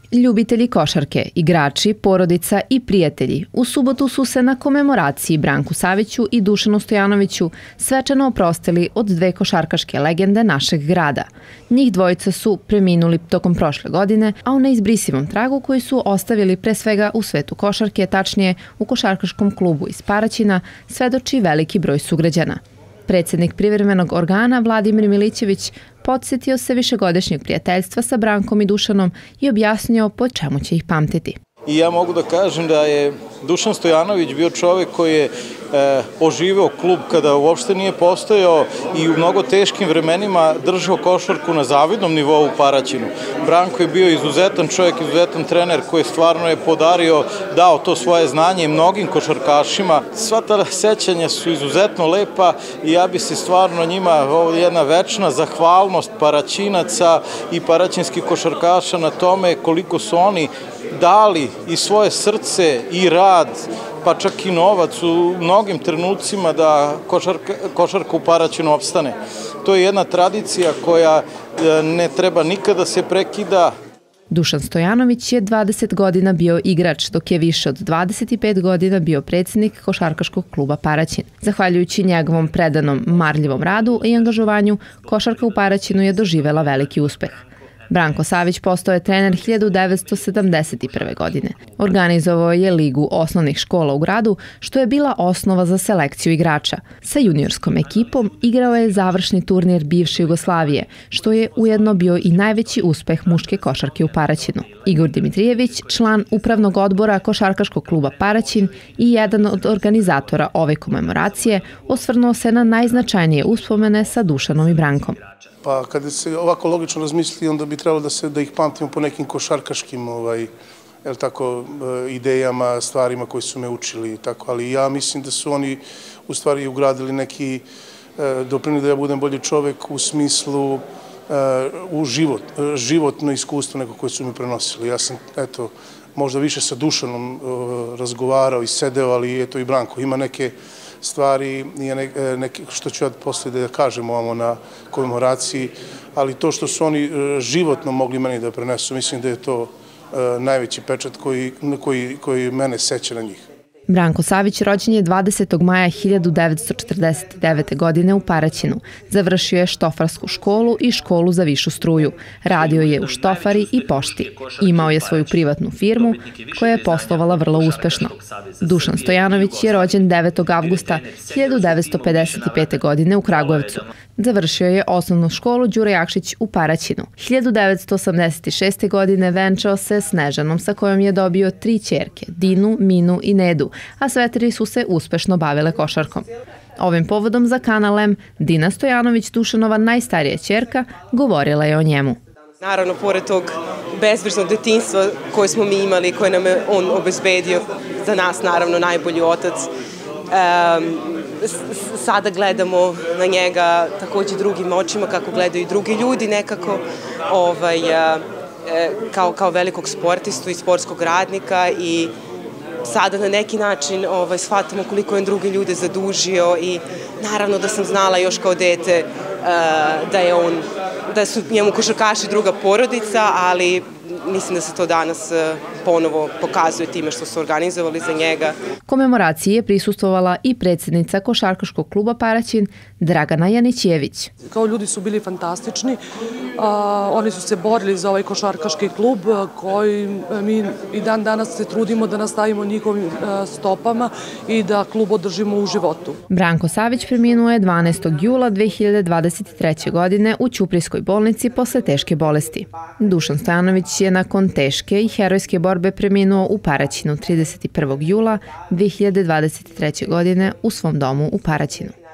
Ljubitelji košarke, igrači, porodica i prijatelji u subotu su se na komemoraciji Branku Saviću i Dušanu Stojanoviću svečano oprostili od dve košarkaške legende našeg grada. Njih dvojica su preminuli tokom prošle godine, a o neizbrisivom tragu koji su ostavili pre svega u svetu košarke, tačnije u košarkaškom klubu iz Paraćina, svedoči veliki broj sugrađana. Predsednik privremenog organa Vladimir Milićević podsjetio se višegodišnjeg prijateljstva sa Brankom i Dušanom i objasnio po čemu će ih pamtiti. I ja mogu da kažem da je Dušan Stojanović bio čovek koji je oživeo klub kada uopšte nije postojao i u mnogo teškim vremenima držao košarku na zavidnom nivou u Paraćinu. Branko je bio izuzetan čovjek, izuzetan trener koji stvarno je dao to svoje znanje mnogim košarkašima. Sva ta sećanja su izuzetno lepa i ja bi se stvarno njima, ovo je jedna večna zahvalnost Paraćinaca i paraćinskih košarkaša na tome koliko su oni dali i svoje srce i rad, pa čak i novac u mnogim trenucima da košarka u Paraćinu opstane. To je jedna tradicija koja ne treba nikada se prekida. Dušan Stojanović je 20 godina bio igrač, dok je više od 25 godina bio predsednik košarkaškog kluba Paraćin. Zahvaljujući njegovom predanom, marljivom radu i angažovanju, košarka u Paraćinu je doživela veliki uspeh. Branko Savić postao je trener 1971. godine. Organizovao je ligu osnovnih škola u gradu, što je bila osnova za selekciju igrača. Sa juniorskom ekipom igrao je završni turnir bivše Jugoslavije, što je ujedno bio i najveći uspeh muške košarke u Paraćinu. Igor Dimitrijević, član upravnog odbora košarkaškog kluba Paraćin i jedan od organizatora ove komemoracije, osvrnuo se na najznačajnije uspomene sa Dušanom i Brankom. Pa kada se ovako logično razmisli, onda bi trebalo da ih pamtimo po nekim košarkaškim idejama, stvarima koje su me učili. Ali ja mislim da su oni u stvari ugradili neki doprineli da ja budem bolji čovek u smislu životno iskustvo neko koje su mi prenosili. Ja sam, možda više sa Dušanom razgovarao i sedeo, ali eto i Branko. Ima neke stvari, što ću ja posle da kažem ovamo na komemoraciji, ali to što su oni životno mogli meni da prenesu, mislim da je to najveći pečat koji mene seća na njih. Branko Savić rođen je 20. maja 1949. godine u Paraćinu. Završio je štofarsku školu i školu za višu struju. Radio je u štofari i pošti. Imao je svoju privatnu firmu koja je poslovala vrlo uspešno. Dušan Stojanović je rođen 9. avgusta 1955. godine u Kragujevcu. Završio je osnovnu školu Đuro Jakšić u Paraćinu. 1986. godine venčao se s Snežanom sa kojom je dobio 3 ćerke, Dinu, Minu i Nedu, a sve 3 su se uspešno bavile košarkom. Ovim povodom za Kanal M, Dina Stojanović, Dušanova najstarija ćerka, govorila je o njemu. Naravno, pored tog bezbrižnog detinjstva koje smo mi imali, koje nam je on obezbedio, za nas naravno najbolji otac, sada gledamo na njega takođe drugim očima, kako gledaju i drugi ljudi nekako, kao velikog sportistu i sportskog radnika i sada na neki način shvatamo koliko je on druge ljude zadužio i naravno da sam znala još kao dete da su njemu košarkaši druga porodica, ali mislim da se to danas ponovo pokazuje time što su organizovali za njega. Komemoraciji je prisustvovala i predsednica košarkaškog kluba Paraćin Dragana Janićević. Kao ljudi su bili fantastični, oni su se borili za ovaj košarkaški klub koji mi i dan danas se trudimo da nastavimo njihovim stopama i da klub održimo u životu. Branko Savić preminuo je 12. jula 2023. godine u Ćuprijskoj bolnici posle teške bolesti. Dušan Stojanović je nakon teške i herojske borbe preminuo u Paraćinu 31. jula 2023. godine u svom domu u Paraćinu.